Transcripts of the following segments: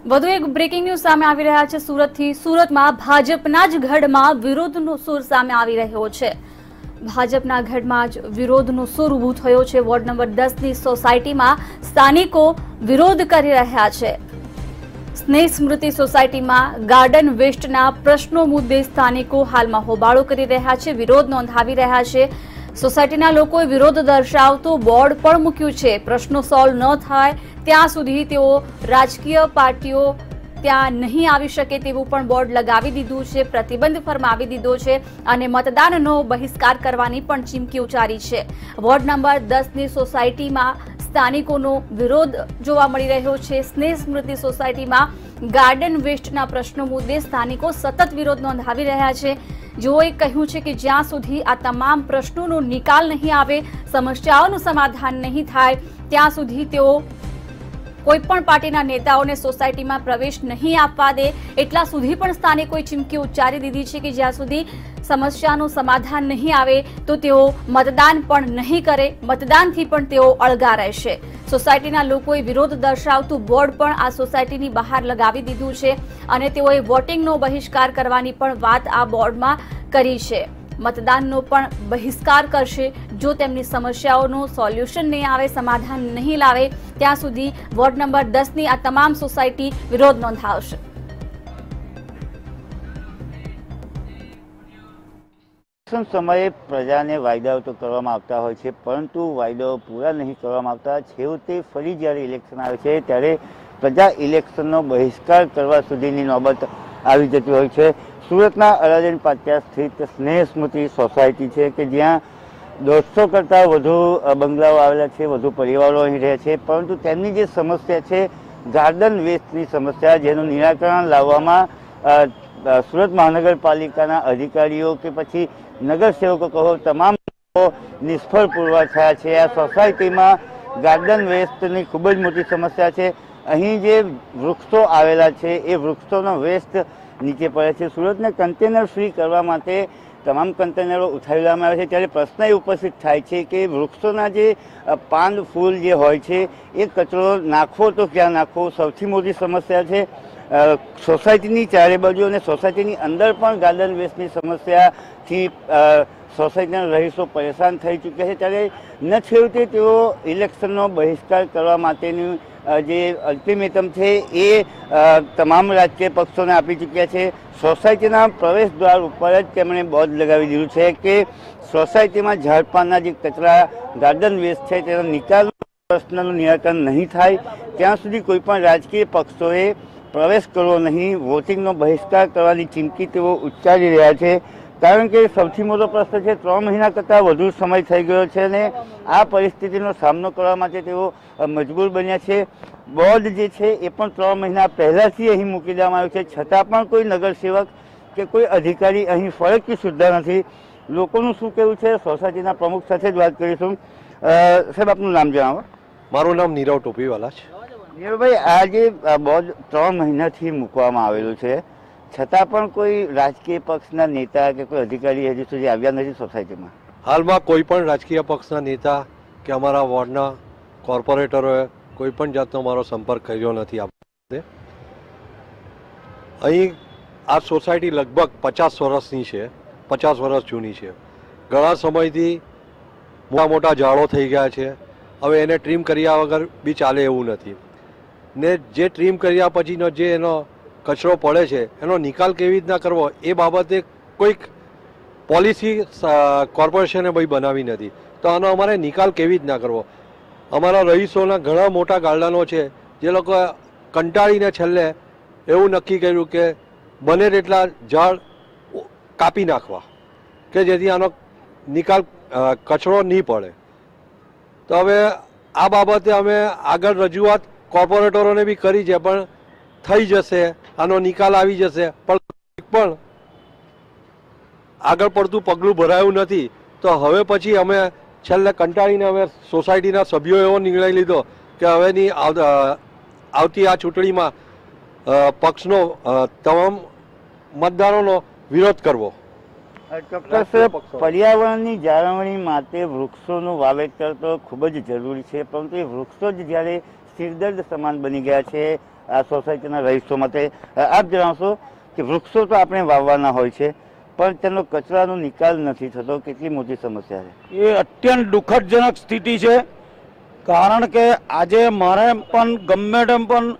વધુ એક breaking news સામે આવી રહ્યા છે સુરતથી। સુરતમાં ભાજપના જ ગઢમાં વિરોધનો સૂર સામે આવી રહ્યો છે। ભાજપના ગઢમાં જ વિરોધનો સૂર ઊભો થયો છે। વોર્ડ નંબર 10ની સોસાયટીમાં સ્થાનિકો વિરોધ કરી રહ્યા છે। સ્નેહ સ્મૃતિ સોસાયટીમાં ગાર્ડન વેસ્ટના પ્રશ્નો મુદ્દે સ્થાનિકો હાલમાં હોબાળો કરી રહ્યા છે, વિરોધ નોંધાવી રહ્યા છે। સોસાયટીના લોકોએ વિરોધ દર્શાવતું બોર્ડ પણ મૂક્યું છે। પ્રશ્નો સોલ્વ ન થાય ત્યાં સુધી તેઓ રાજકીય પાર્ટીઓ ત્યાં નહીં આવી શકે તેવું પણ બોર્ડ લગાવી દીધું છે, પ્રતિબંધ ફરમાવી દીધો છે અને મતદાનનો બહિષ્કાર કરવાની પણ ચીમકી ઉચ્ચારી છે। વોર્ડ નંબર 10ની સોસાયટીમાં સ્થાનિકોનો વિરોધ જોવા મળી રહ્યો છે। સ્નેહ સ્મૃતિ સોસાયટીમાં ગાર્ડન વેસ્ટના પ્રશ્નો મુદ્દે સ્થાનિકો સતત વિરોધ નોંધાવી રહ્યા છે। જેઓએ કહ્યું છે કે જ્યાં સુધી આ તમામ પ્રશ્નોનો નિકાલ નહીં આવે, સમસ્યાઓનું સમાધાન નહીં થાય ત્યાં સુધી તેઓ કોઈપણ પાર્ટીના નેતાઓને સોસાયટીમાં પ્રવેશ નહીં આપવા દે, એટલા સુધી પણ સ્થાનિકોએ ચીમકી ઉચ્ચારી દીધી છે કે જ્યાં સુધી સમસ્યાનું સમાધાન નહીં આવે તો તેઓ મતદાન પણ નહીં કરે, મતદાનથી પણ તેઓ અળગા રહેશે। સોસાયટીના લોકોએ વિરોધ દર્શાવતું બોર્ડ પણ આ સોસાયટીની બહાર લગાવી દીધું છે અને તેઓએ વોટિંગનો બહિષ્કાર કરવાની પણ વાત આ બોર્ડમાં કરી છે। મતદાનનો પણ બહિષ્કાર કરશે જો તેમની સમસ્યાઓનું સોલ્યુશન નહીં આવે, સમાધાન નહીં લાવે ત્યાં સુધી વોર્ડ નંબર 10ની આ તમામ સોસાયટી વિરોધ નોંધાવશે। સમયે પ્રજાને વાયદાઓ તો કરવામાં આવતા હોય છે, પરંતુ વાયદાઓ પૂરા નહીં કરવામાં આવતા। છેવટે ફરી જ્યારે ઇલેક્શન આવે છે ત્યારે પ્રજા ઇલેક્શનનો બહિષ્કાર કરવા સુધીની નોબત આવી જતી હોય છે। સુરતના અડાજણ પાટિયા સ્થિત સ્નેહ સ્મૃતિ સોસાયટી છે કે જ્યાં 150 કરતાં વધુ બંગલાઓ આવેલા છે, વધુ પરિવારો અહીં રહે છે, પરંતુ તેમની જે સમસ્યા છે ગાર્ડન વેસ્ટની સમસ્યા, જેનું નિરાકરણ લાવવામાં સુરત મહાનગરપાલિકાના અધિકારીઓ કે પછી નગરસેવકો કહો, તમામ નિષ્ફળ પુરવાર થયા છે। આ સોસાયટીમાં ગાર્ડન વેસ્ટની ખૂબ જ મોટી સમસ્યા છે। અહીં જે વૃક્ષો આવેલા છે એ વૃક્ષોનો વેસ્ટ નીચે પડે છે। સુરતને કન્ટેનર ફ્રી કરવા માટે તમામ કન્ટેનરો ઉઠાવી લેવામાં આવે છે, ત્યારે પ્રશ્ન એ ઉપસ્થિત થાય છે કે વૃક્ષોના જે પાન ફૂલ જે હોય છે એ કચરો નાખવો તો ક્યાં નાખવો, સૌથી મોટી સમસ્યા છે। સોસાયટીની ચારે બાજુ અને સોસાયટીની અંદર પણ ગાર્ડન વેસ્ટની સમસ્યાથી સોસાયટીના રહીશો પરેશાન થઈ ચૂક્યા છે, ત્યારે ન છેવટે તેઓ ઇલેક્શનનો બહિષ્કાર કરવા માટેની જે અલ્ટિમેટમ છે એ તમામ રાજકીય પક્ષોને આપી ચૂક્યા છે। સોસાયટીના પ્રવેશ દ્વાર ઉપર જ તેમણે બોર્ડ લગાવી દીધું છે કે સોસાયટીમાં ઝાડપાનના જે કચરા ગાર્ડન વેસ્ટ છે તેનો નિકાલ પ્રશ્નનું નિરાકરણ નહીં થાય ત્યાં સુધી કોઈ પણ રાજકીય પક્ષોએ પ્રવેશ કરવો નહીં, વોટિંગનો બહિષ્કાર કરવાની ચીમકી તેઓ ઉચ્ચારી રહ્યા છે। કારણ કે સૌથી મોટો પ્રશ્ન છે, 3 મહિના કરતાં વધુ સમય થઈ ગયો છે અને આ પરિસ્થિતિનો સામનો કરવા માટે તેઓ મજબૂર બન્યા છે। બોર્ડ જે છે એ પણ 3 મહિના પહેલાંથી અહીં મૂકી દેવામાં આવ્યું છે, છતાં પણ કોઈ નગરસેવક કે કોઈ અધિકારી અહીં ફરજથી સુદ્ધા નથી। લોકોનું શું કહેવું છે, સોસાયટીના પ્રમુખ સાથે જ વાત કરીશું। સાહેબ, આપનું નામ જણાવો। મારું નામ નીરવ ટોપીવાલા છે। નીરવભાઈ, આ જે બોર્ડ 3 મહિનાથી મૂકવામાં આવેલું છે છતાં પણ કોઈ રાજકીય પક્ષના નેતા કે કોઈ અધિકારી હજી સુધી આવ્યા નથી સોસાયટીમાં? હાલમાં કોઈ પણ રાજકીય પક્ષના નેતા કે અમારા વોર્ડના કોર્પોરેટરોએ કોઈ પણ જાતનો મારો સંપર્ક કર્યો નથી। અહીં આ સોસાયટી લગભગ 50 વર્ષની છે, 50 વર્ષ જૂની છે। ઘણા સમયથી મોટા મોટા ઝાડો થઈ ગયા છે, હવે એને ટ્રીમ કર્યા વગર બી ચાલે એવું નથી ને જે ટ્રીમ કર્યા પછીનો જે એનો કચરો પડે છે એનો નિકાલ કેવી રીતના કરવો એ બાબતે કોઈક પોલિસી કોર્પોરેશને ભાઈ બનાવી નથી, તો આનો અમારે નિકાલ કેવી રીતના કરવો? અમારા રહીશોના ઘણા મોટા ગાર્ડનો છે જે લોકો કંટાળીને છેલ્લે એવું નક્કી કર્યું કે બને તેટલા ઝાડ કાપી નાખવા કે જેથી આનો નિકાલ કચરો નહીં પડે। તો હવે આ બાબતે અમે આગળ રજૂઆત કોર્પોરેટરોને બી કરી છે, પણ થઈ જશે, આનો નિકાલ આવી જશે, પણ આગળ પડતું પગલું ભરાયું નથી। તો હવે પછી અમે છેલ્લે કંટાળીને અમે સોસાયટીના સભ્યોએ એવો નિર્ણય લીધો કે હવેની આવતી આ ચૂંટણીમાં પક્ષનો તમામ મતદારોનો વિરોધ કરવો। ચોક્કસ પર્યાવરણની જાળવણી માટે વૃક્ષોનું વાવેતર તો ખૂબ જ જરૂરી છે, પરંતુ એ વૃક્ષો જ જ્યારે સિરદર્દ સમાન બની ગયા છે, આ સોસાયટીના રહીશો માટે આપ જણાવશો કે વૃક્ષો તો આપણે વાવવાના હોય છે પણ તેનો કચરાનો નિકાલ નથી થતો, કેટલી મોટી સમસ્યા છે? એ અત્યંત દુઃખદજનક સ્થિતિ છે, કારણ કે આજે મારે પણ ગમે તેમ પણ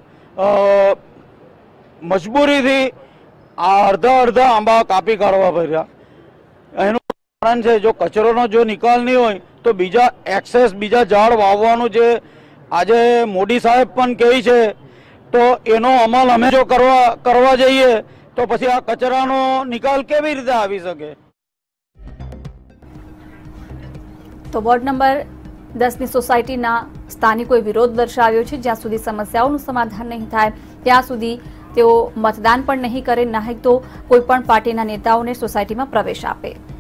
મજબૂરીથી અડધા આંબા કાપી કાઢવા પડ્યા. એનું કારણ છે જો કચરોનો જો નિકાલ નહીં હોય તો બીજા ઝાડ વાવવાનું જે આજે મોદી સાહેબ પણ કહે છે તો એનો અમલ અમે જો કરવા જઈએ તો પછી આ કચરાનો નિકાલ કેવી રીતે આવી શકે? તો વોર્ડ નંબર 10ની સોસાયટીના સ્થાનિકોએ વિરોધ દર્શાવ્યો છે. જ્યાં સુધી સમસ્યાઓનું સમાધાન નહીં થાય ત્યાં સુધી તેઓ મતદાન પણ નહીં કરે, નહીં તો કોઈ પણ પાર્ટીના નેતાઓને સોસાયટીમાં પ્રવેશ આપે.